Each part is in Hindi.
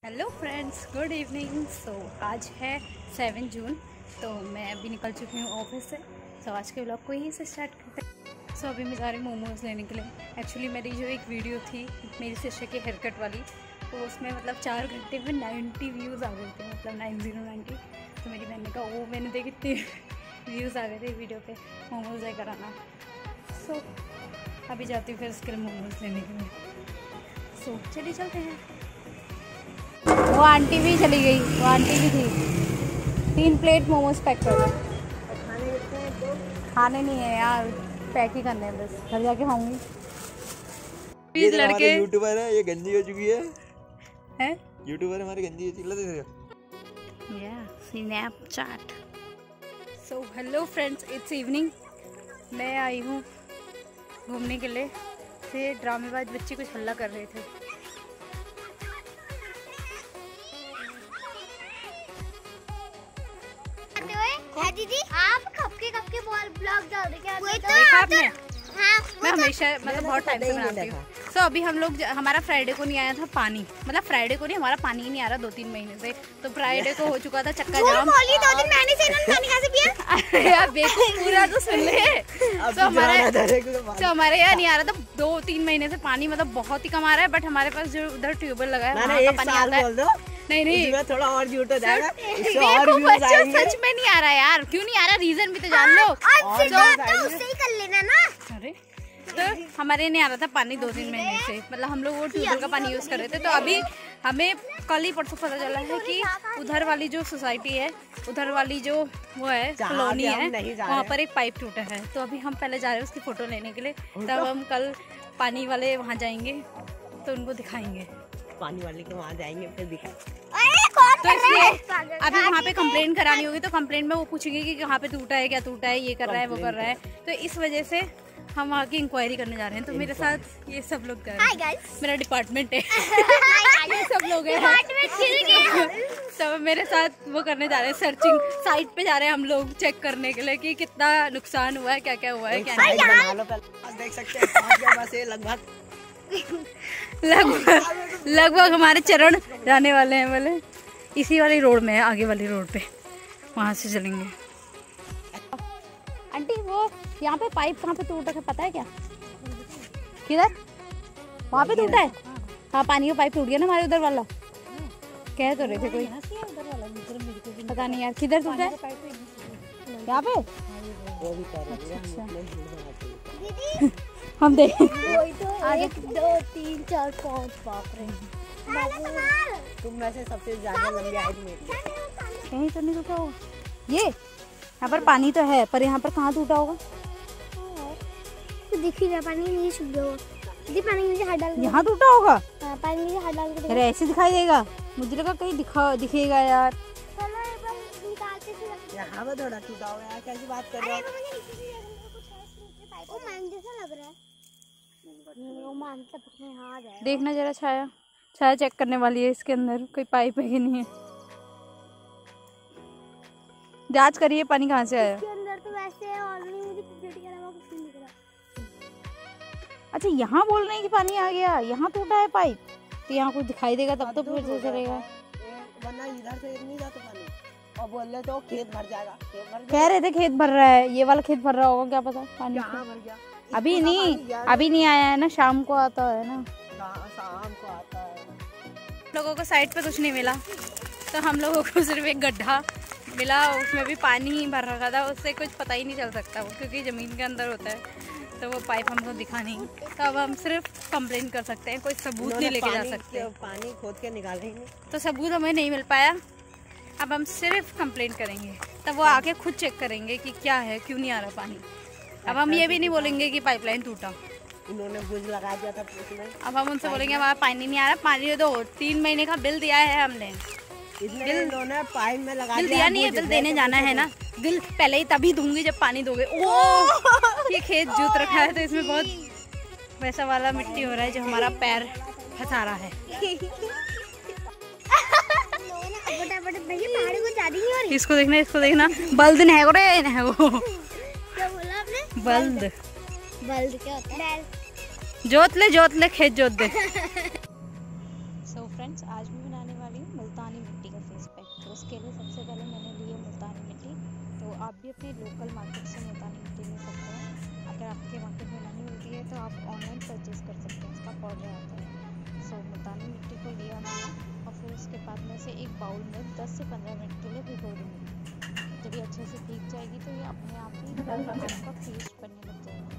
Hello friends, good evening. आज है 7 जून। तो मैं अभी निकल चुकी हूँ ऑफिस से। आज के व्लॉग को यहीं से स्टार्ट करते हैं। अभी मैं जा रही हूँ मोमोज़ लेने के लिए। एक्चुअली मेरी जो एक वीडियो थी मेरी सिस्टर की हेयर कट वाली, तो उसमें मतलब 4 घंटे में 90 व्यूज़ आ गए थे, मतलब 90। तो मेरी बहन ने कहा वो मैंने देखी इतने व्यूज़ आ गए थे वीडियो पे, मोमोज़ लेकर आना। अभी जाती हूँ फिर उसके लिए मोमोज़ लेने के लिए। चलिए चलते हैं। वो आंटी भी चली गई, वो आंटी भी थी। 3 प्लेट मोमोज पैक कर दो। खाने नहीं है यार, पैक ही करने हैं बस, घर जाके खाऊंगी। ये लड़के यूट्यूबर है, ये गंजी हो चुकी है यूट्यूबर हमारी गंजी हो चुकी है। या Snapchat. Hello friends, it's evening. मैं आई हूँ घूमने के लिए। फिर ड्रामेबाज बच्चे कुछ हल्ला कर रहे थे। दीदी आप कब के ब्लॉग डाल रहे हैं? देखा आपने? हाँ, मैं हमेशा मतलब बहुत टाइम से बनाती हूँ। अभी हम लोग हमारा फ्राइडे को नहीं आया था पानी, मतलब फ्राइडे को नहीं, हमारा पानी ही नहीं आ रहा 2-3 महीने से। तो फ्राइडे को हो चुका था चक्का जाम। 2-3 महीने से इन्होंने पानी कहाँ से पिया? अरे यार बेवकूफ, पूरा तो सुन ले। हमारे यहाँ नहीं आ रहा था 2-3 महीने से पानी, मतलब बहुत ही कम आ रहा है। बट हमारे पास जो उधर ट्यूबवेल लगा है वहाँ का पानी आता है। नहीं थोड़ा और झूठ हो जाएगा। सच में नहीं आ रहा यार। क्यों नहीं आ रहा, रीजन भी तो जान लो। उससे ही कर लेना ना। अरे तो हमारे नहीं आ रहा था पानी 2-3 महीने से, मतलब हम लोग वो ट्यूबवेल का पानी यूज कर रहे थे। तो अभी हमें कल ही परसों पता चला है कि उधर वाली जो सोसाइटी है, उधर वाली जो वो है कॉलोनी है, वहाँ पर एक पाइप टूटा है। तो अभी हम पहले जा रहे हैं उसकी फोटो लेने के लिए। तब हम कल पानी वाले वहाँ जाएंगे तो उनको दिखाएंगे। पानी वाले के वहाँ जाएंगे फिर दिखाएंगे। तो इसलिए अभी वहाँ पे कंप्लेंट करानी होगी। तो कंप्लेंट में वो पूछेंगे कि कहाँ पे टूटा है, क्या टूटा है, ये कर रहा है, वो कर रहा है। तो इस वजह से हम आगे इंक्वायरी करने जा रहे हैं। तो मेरे साथ ये सब लोग जा रहे हैं। मेरा डिपार्टमेंट है। ये सब लोग हैं। तो मेरे साथ वो करने जा रहे हैं, सर्चिंग साइट पे जा रहे हैं हम लोग, चेक करने के लिए कि कितना नुकसान हुआ है, क्या क्या हुआ है, क्या नहीं। देख सकते हैं लगभग हमारे चरण जाने वाले हैं। बोले इसी वाली रोड में है, आगे वाली रोड पे, वहाँ से चलेंगे। आंटी वो यहाँ पे पाइप कहाँ पे टूटा है पता है क्या? किधर? वहाँ पे टूटा है। हाँ, पानी का पाइप टूट गया ना हमारे उधर वाला। कह तो रहे थे कोई, पता नहीं यार किधर टूटा है। यहाँ पे अच्छा। हम देख 1 2 3 4 5 बाप रे। तुम में से सबसे ज्यादा लंबी हाइट मेरी। कहीं तो नहीं टूटा होगा ये। यहाँ पर पानी तो है, पर यहाँ पर कहाँ टूटा होगा? तो दिख ही रहा, पानी नहीं छुप गया होगा। दीदी पानी नीचे हाथ डाल, यहाँ टूटा होगा। हां पानी नीचे हाथ डाल के अरे ऐसे दिखाई देगा, मुझे लगा कहीं दिखेगा यार। चलो एक बार निकालते फिर। यहाँ पे थोड़ा टूटा हुआ है, कैसी बात कर रहे हो? ओ मैम जैसा लग रहा है। वो मान तक में हां जाए। देखना जरा, छाया चेक करने वाली है इसके अंदर कोई पाइप है कि नहीं है। जांच करिए पानी कहाँ से आया। इसके अंदर तो वैसे है, और नहीं मुझे क्रिकेट के अलावा कुछ नहीं दिख रहा। अच्छा, यहाँ बोल रहे हैं कि पानी आ गया, यहाँ टूटा है पाइप। तो यहाँ कुछ दिखाई देगा तब तो फिर चलेगा। वरना इधर से नहीं जाता पानी, और बोल रहे तो खेत भर जाएगा। कह रहे थे खेत भर रहा है, ये वाला खेत भर रहा होगा, क्या पता पानी भर गया। अभी नहीं आया है ना, शाम को आता है ना। शाम को आता है। लोगों को साइड पे कुछ नहीं मिला, तो हम लोगों को सिर्फ एक गड्ढा मिला, उसमें भी पानी ही भर रखा था। उससे कुछ पता ही नहीं चल सकता वो, क्योंकि ज़मीन के अंदर होता है। तो वो पाइप हमको दिखा नहीं, तो अब हम सिर्फ कंप्लेन कर सकते हैं, कोई सबूत नहीं लेके जा सकते। पानी खोद के निकाले ही नहीं, तो सबूत हमें नहीं मिल पाया। अब हम सिर्फ कंप्लेन करेंगे, तब वो आके खुद चेक करेंगे कि क्या है, क्यों नहीं आ रहा पानी। अब हम ये भी नहीं बोलेंगे कि पाइपलाइन टूटा, इन्होंने बुझ लगा दिया था उसमें। अब हम उनसे बोलेंगे हमारा पानी नहीं आ रहा, पानी दो। 3 महीने का बिल दिया है हमने, इन्होंने पाइप में लगा बिल दिया नहीं है, बिल देने जाना है ना। बिल पहले ही तभी दूंगी जब पानी दोगे। ओह, ये खेत जोत रखा है तो इसमें बहुत वैसा वाला मिट्टी हो रहा है जो हमारा पैर फंसा रहा है। इसको देखना, बल्द नहीं है वो। क्या बोला आपने? बल्द क्या होता है? जोत ले खेत जोत दे। फ्रेंड्स, आज भी बनाने वाली हूँ मुल्तानी मिट्टी का फेस पैक। तो उसके लिए सबसे पहले मैंने ली है मुल्तानी मिट्टी। तो आप भी अपने लोकल मार्केट से मुल्तानी मिट्टी ले सकते हैं। अगर आपके मार्केट में नहीं मिलती है तो आप ऑनलाइन परचेज़ कर सकते हैं, इसका पाउडर आता है। सो मुल्तानी मिट्टी को लिया मैंने और फिर उसके बाद में से एक बाउल में 10 से 15 मिनट के लिए भिगो दूँगी। जब ये अच्छे से भीग जाएगी तो ये अपने आप ही आपका पेस्ट बनने लग जाएगा।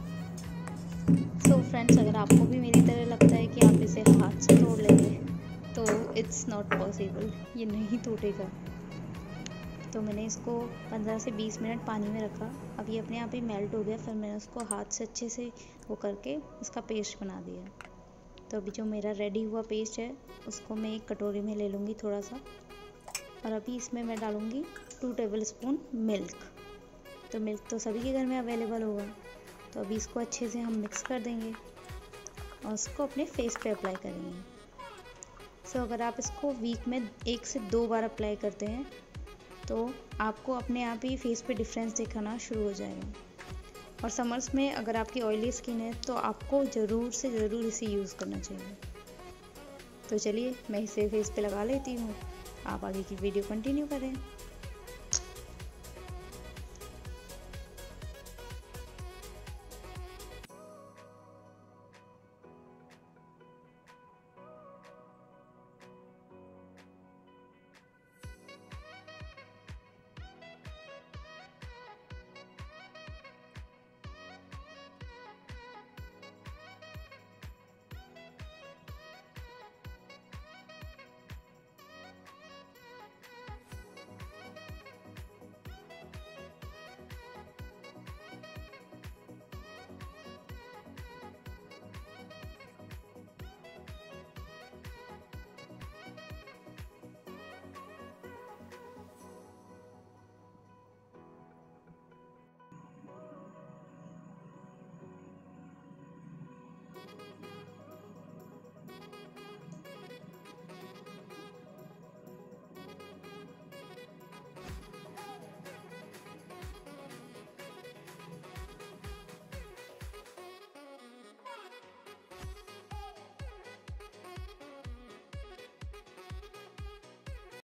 सो फ्रेंड्स, अगर आपको भी मेरी तरह लगता है कि आप इसे हाथ से तोड़ लेंगे तो इट्स नॉट पॉसिबल, ये नहीं टूटेगा। तो मैंने इसको 15 से 20 मिनट पानी में रखा। अब ये अपने आप ही मेल्ट हो गया। फिर मैंने उसको हाथ से अच्छे से वो करके इसका पेस्ट बना दिया। तो अभी जो मेरा रेडी हुआ पेस्ट है उसको मैं एक कटोरी में ले लूँगी थोड़ा सा, और अभी इसमें मैं डालूँगी 2 टेबलस्पून मिल्क। तो मिल्क तो सभी के घर में अवेलेबल होगा। तो अभी इसको अच्छे से हम मिक्स कर देंगे और उसको अपने फेस पे अप्लाई करेंगे। सो अगर आप इसको वीक में 1 से 2 बार अप्लाई करते हैं तो आपको अपने आप ही फेस पे डिफरेंस दिखाना शुरू हो जाएगा। और समर्स में अगर आपकी ऑयली स्किन है तो आपको ज़रूर से ज़रूर इसे यूज़ करना चाहिए। तो चलिए मैं इसे फेस पे लगा लेती हूँ, आप आगे की वीडियो कंटिन्यू करें।